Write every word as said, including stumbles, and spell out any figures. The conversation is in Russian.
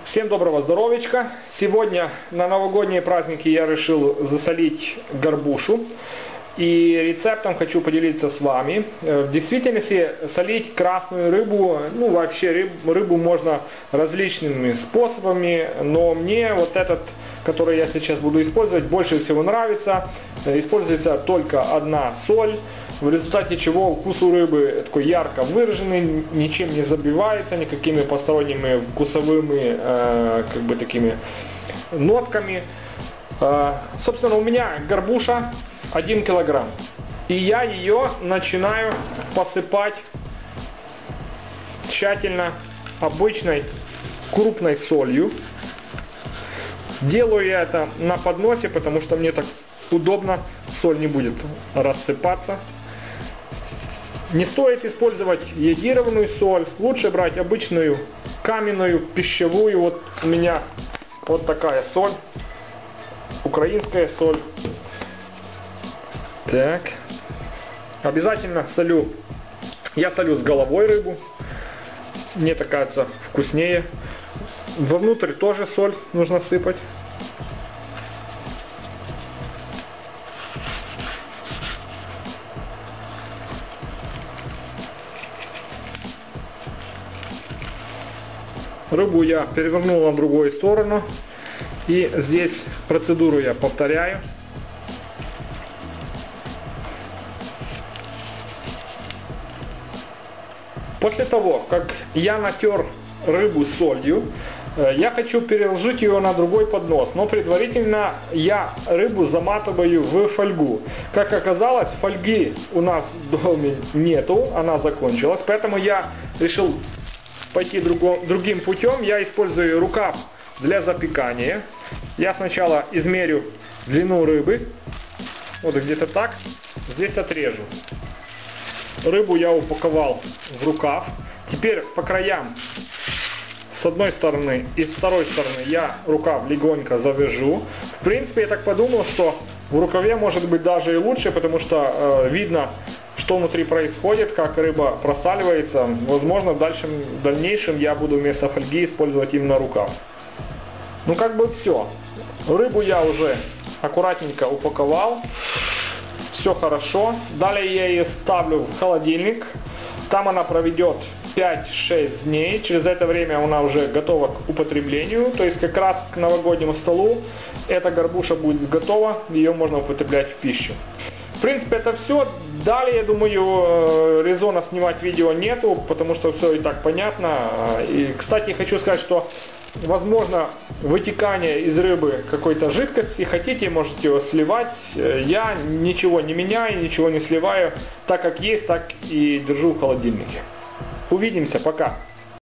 Всем доброго здоровечка! Сегодня на новогодние праздники я решил засолить горбушу. И рецептом хочу поделиться с вами. В действительности солить красную рыбу, ну вообще рыб, рыбу можно различными способами, но мне вот этот, который я сейчас буду использовать, больше всего нравится. Используется только одна соль, в результате чего вкус у рыбы такой ярко выраженный, ничем не забивается, никакими посторонними вкусовыми э, как бы такими нотками. Э, собственно, у меня горбуша один килограмм. И я ее начинаю посыпать тщательно обычной крупной солью. Делаю я это на подносе, потому что мне так удобно, соль не будет рассыпаться. Не стоит использовать йодированную соль, лучше брать обычную каменную, пищевую. Вот у меня вот такая соль, украинская соль. Так, обязательно солю, я солю с головой рыбу, мне так кажется вкуснее. Вовнутрь тоже соль нужно сыпать. Рыбу я перевернул на другую сторону, и здесь процедуру я повторяю. После того, как я натер рыбу солью, я хочу переложить ее на другой поднос, но предварительно я рыбу заматываю в фольгу. Как оказалось, фольги у нас в доме нету, она закончилась, поэтому я решил пойти другим путем. Я использую рукав для запекания. Я сначала измерю длину рыбы, вот где-то так, здесь отрежу. Рыбу я упаковал в рукав. Теперь по краям с одной стороны и с второй стороны я рукав легонько завяжу. В принципе, я так подумал, что в рукаве может быть даже и лучше, потому что э, видно, что внутри происходит, как рыба просаливается. Возможно, в дальшем, в дальнейшем я буду вместо фольги использовать именно рукав. Ну как бы все. Рыбу я уже аккуратненько упаковал. Все хорошо. Далее я ее ставлю в холодильник. Там она проведет пять-шесть дней. Через это время она уже готова к употреблению. То есть как раз к новогоднему столу эта горбуша будет готова. Ее можно употреблять в пищу. В принципе, это все. Далее, я думаю, резона снимать видео нету, потому что все и так понятно. И, кстати, хочу сказать, что возможно вытекание из рыбы какой-то жидкости. Хотите, можете его сливать. Я ничего не меняю, ничего не сливаю. Так как есть, так и держу в холодильнике. Увидимся, пока.